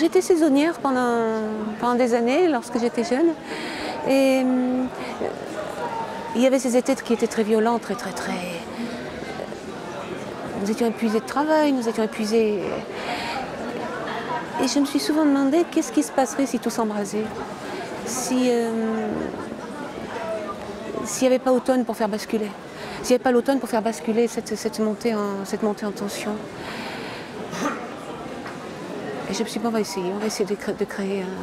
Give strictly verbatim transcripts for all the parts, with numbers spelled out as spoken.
J'étais saisonnière pendant, pendant des années, lorsque j'étais jeune. Et euh, il y avait ces étés qui étaient très violents, très, très, très... Nous étions épuisés de travail, nous étions épuisés... Et je me suis souvent demandé qu'est-ce qui se passerait si tout s'embrasait. Si... Euh, s'il n'y avait pas automne pour faire basculer. S'il n'y avait pas l'automne pour faire basculer cette, cette, montée en, cette montée en tension. Et je me suis dit, bon, on va essayer, on va essayer de créer, de créer, un,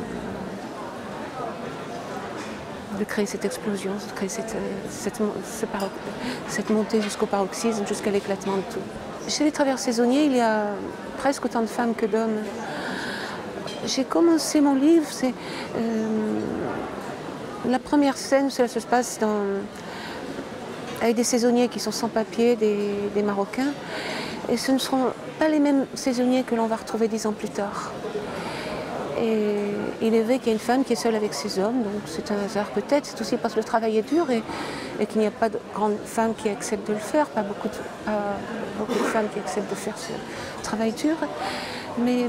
de créer cette explosion, de créer cette, cette, cette, cette montée jusqu'au paroxysme, jusqu'à l'éclatement de tout. Chez les travailleurs saisonniers, il y a presque autant de femmes que d'hommes. J'ai commencé mon livre, c'est euh, la première scène, cela se passe dans, avec des saisonniers qui sont sans papier, des, des Marocains. Et ce ne seront pas les mêmes saisonniers que l'on va retrouver dix ans plus tard. Et il est vrai qu'il y a une femme qui est seule avec ses hommes, donc c'est un hasard peut-être, c'est aussi parce que le travail est dur et, et qu'il n'y a pas de grandes femmes qui acceptent de le faire, pas beaucoup de, pas beaucoup de femmes qui acceptent de faire ce travail dur. Mais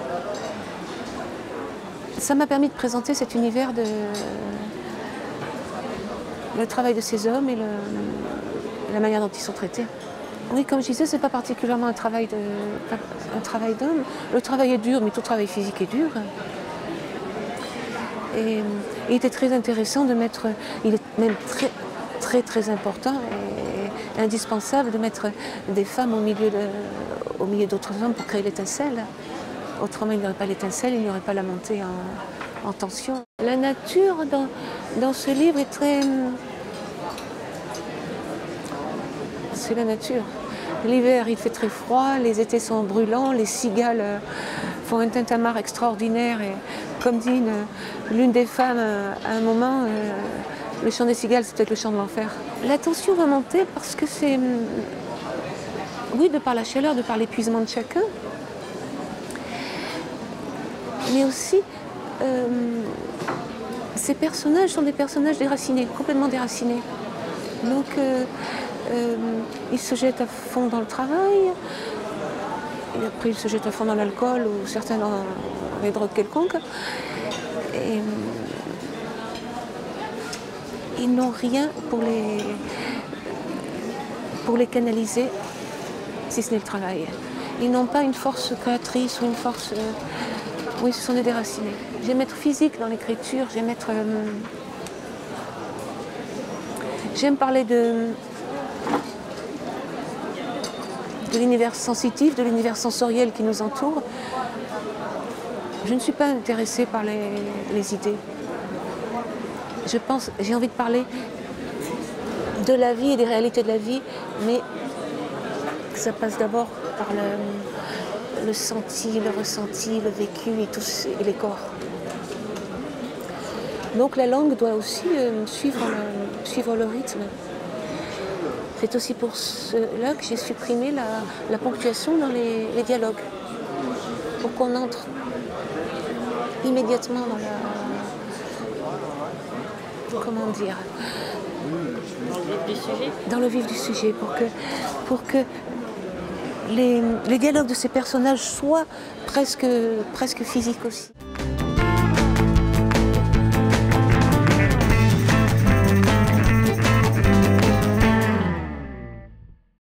ça m'a permis de présenter cet univers de le travail de ces hommes et le, la manière dont ils sont traités. Oui, comme je disais, ce n'est pas particulièrement un travail de, un travail d'homme. Le travail est dur, mais tout travail physique est dur. Et il était très intéressant de mettre, il est même très, très, très important et indispensable de mettre des femmes au milieu de, au milieu d'autres hommes pour créer l'étincelle. Autrement, il n'y aurait pas l'étincelle, il n'y aurait pas la montée en, en tension. La nature dans, dans ce livre est très... C'est la nature. L'hiver, il fait très froid, les étés sont brûlants, les cigales font un tintamarre extraordinaire. Et comme dit l'une des femmes à un moment, euh, le chant des cigales, c'est peut-être le chant de l'enfer. La tension va monter parce que c'est... Oui, de par la chaleur, de par l'épuisement de chacun. Mais aussi, euh, ces personnages sont des personnages déracinés, complètement déracinés. Donc, euh, euh, ils se jettent à fond dans le travail, et après ils se jettent à fond dans l'alcool ou certains dans les drogues quelconques. Et, ils n'ont rien pour les, pour les canaliser, si ce n'est le travail. Ils n'ont pas une force créatrice ou une force... Euh, oui, ce sont des déracinés. J'aime être physique dans l'écriture, j'aime être... Euh, j'aime parler de... de l'univers sensitif, de l'univers sensoriel qui nous entoure. Je ne suis pas intéressée par les, les idées. Je pense, j'ai envie de parler de la vie et des réalités de la vie, mais ça passe d'abord par le, le senti, le ressenti, le vécu et, tout, et les corps. Donc la langue doit aussi euh, suivre, le, suivre le rythme. C'est aussi pour cela que j'ai supprimé la, la ponctuation dans les, les dialogues, pour qu'on entre immédiatement dans la... Comment dire? Dans le vif du sujet. Dans le vif du sujet, pour que, pour que les, les dialogues de ces personnages soient presque, presque physiques aussi.